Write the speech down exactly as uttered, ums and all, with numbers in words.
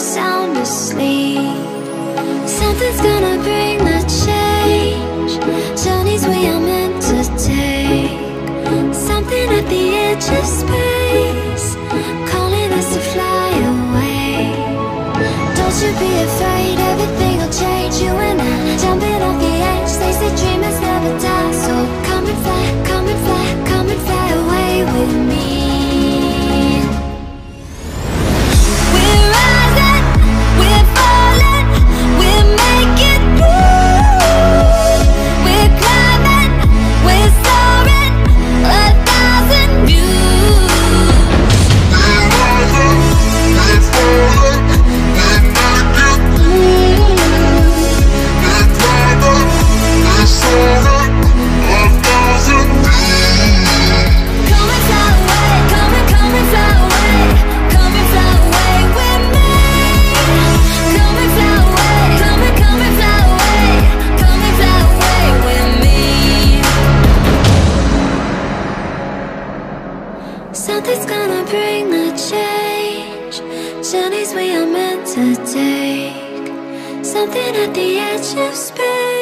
sound asleep. Something's gonna bring the change. Journeys we are meant to take. Something at the edge of space, calling us to fly away. Don't you be afraid, everything will change. You and I, jumping off the edge. They say dreamers never die. So come and fly, come and fly, come and fly away with me. We're rising, we're falling, we're making moves. We're climbing, we're soaring, a thousand views. We're rising, we're falling, we're making moves. We're climbing, we're soaring, a thousand views. Come and fly away, come and come and fly away, come and fly away with me. Come and fly away, come and come and fly away, come and fly away with me. Something's gonna bring the change. Journeys we are meant to take. Something at the edge of space.